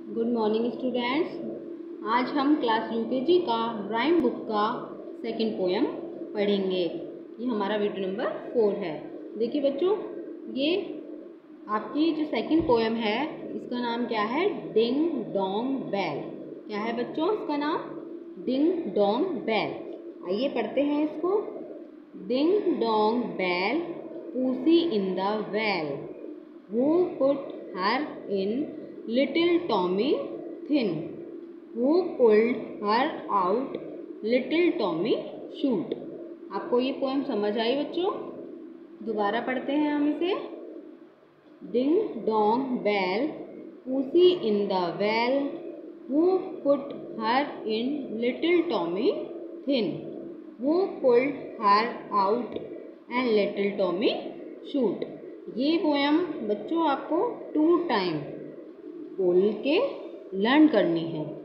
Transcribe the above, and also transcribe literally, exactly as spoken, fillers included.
Good morning students. आज हम class UKG का राइम बुक का सेकंड पोएम पढ़ेंगे। ये हमारा वीडियो नंबर फोर है। देखिए बच्चों, ये आपकी जो सेकंड पोएम है इसका नाम क्या है? Ding dong bell. क्या है बच्चों इसका नाम? Ding dong bell. आइए पढ़ते हैं इसको। Ding dong bell, pussy in the well, who put her in little Tommy thin, who pulled her out little Tommy shoot। आपको ये पोएम समझ आई बच्चों? दोबारा पढ़ते हैं हम इसे। Ding dong bell, pussy in the well, who put her in little Tommy thin, who pulled her out and little Tommy shoot। ये पोएम बच्चों आपको टू टाइम बोल के लर्न करनी है।